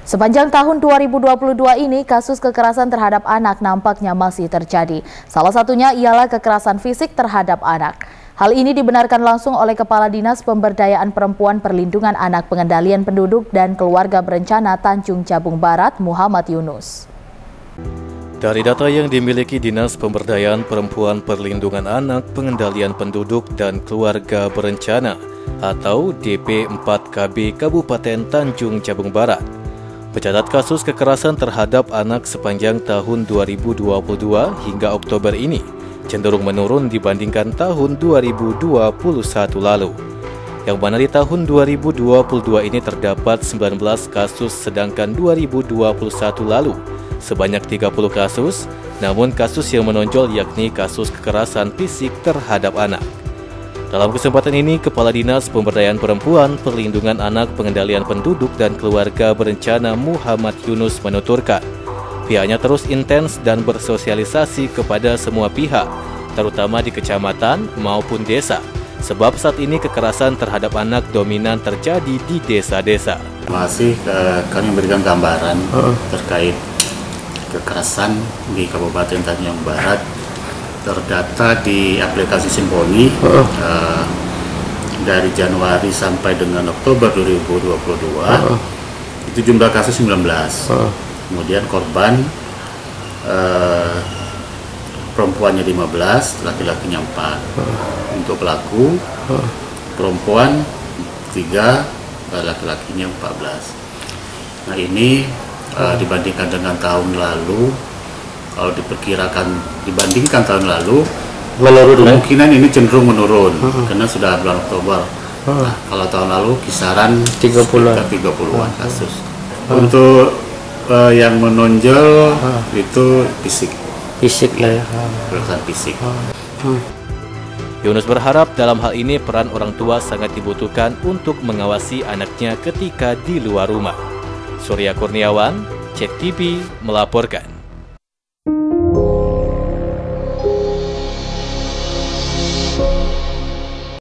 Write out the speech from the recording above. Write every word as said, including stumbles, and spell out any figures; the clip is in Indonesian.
Sepanjang tahun dua ribu dua puluh dua ini, kasus kekerasan terhadap anak nampaknya masih terjadi. Salah satunya ialah kekerasan fisik terhadap anak. Hal ini dibenarkan langsung oleh Kepala Dinas Pemberdayaan Perempuan Perlindungan Anak Pengendalian Penduduk dan Keluarga Berencana Tanjung Jabung Barat, Muhammad Yunus. Dari data yang dimiliki Dinas Pemberdayaan Perempuan Perlindungan Anak Pengendalian Penduduk dan Keluarga Berencana atau D P empat K B Kabupaten Tanjung Jabung Barat, mencatat kasus kekerasan terhadap anak sepanjang tahun dua ribu dua puluh dua hingga Oktober ini cenderung menurun dibandingkan tahun dua ribu dua puluh satu lalu. Yang mana di tahun dua ribu dua puluh dua ini terdapat sembilan belas kasus, sedangkan dua ribu dua puluh satu lalu sebanyak tiga puluh kasus, namun kasus yang menonjol yakni kasus kekerasan fisik terhadap anak. Dalam kesempatan ini, Kepala Dinas Pemberdayaan Perempuan Perlindungan Anak Pengendalian Penduduk dan Keluarga Berencana Muhammad Yunus menuturkan, pihaknya terus intens dan bersosialisasi kepada semua pihak, terutama di kecamatan maupun desa, sebab saat ini kekerasan terhadap anak dominan terjadi di desa-desa. Masih uh, kami memberikan gambaran uh. terkait kekerasan di Kabupaten Tanjung Barat. Terdata di aplikasi Simponi uh. Uh, dari Januari sampai dengan Oktober dua ribu dua puluh dua uh. itu jumlah kasus sembilan belas. Uh. Kemudian korban uh, perempuannya lima belas, laki-lakinya empat. Uh. Untuk pelaku uh. perempuan tiga, laki-lakinya empat belas. Nah ini uh, dibandingkan dengan tahun lalu, kalau diperkirakan dibandingkan tahun lalu, menurun, kemungkinan ini cenderung menurun uh-huh. karena sudah bulan Oktober. Uh-huh. Nah, kalau tahun lalu kisaran tiga puluhan uh-huh. kasus. Uh-huh. Untuk uh, yang menonjol uh-huh. itu fisik, fisik lah ya, kekerasan fisik. Uh-huh. Yunus berharap dalam hal ini peran orang tua sangat dibutuhkan untuk mengawasi anaknya ketika di luar rumah. Surya Kurniawan, C T V melaporkan.